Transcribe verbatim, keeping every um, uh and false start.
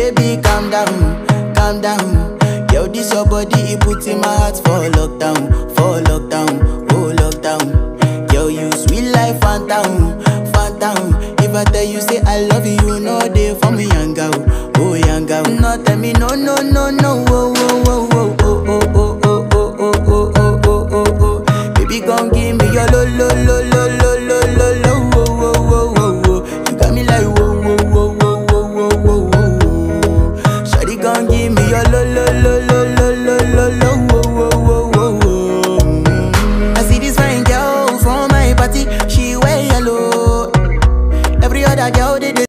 baby, calm down, calm down. Yo, this your body, it puts in my heart for lockdown, for lockdown, oh lockdown. Yo, you sweet life, phantom, phantom. If I tell you say I love you, you know they for me, young girl, oh young girl. No, tell me no, no, no, no, oh, oh, oh, oh.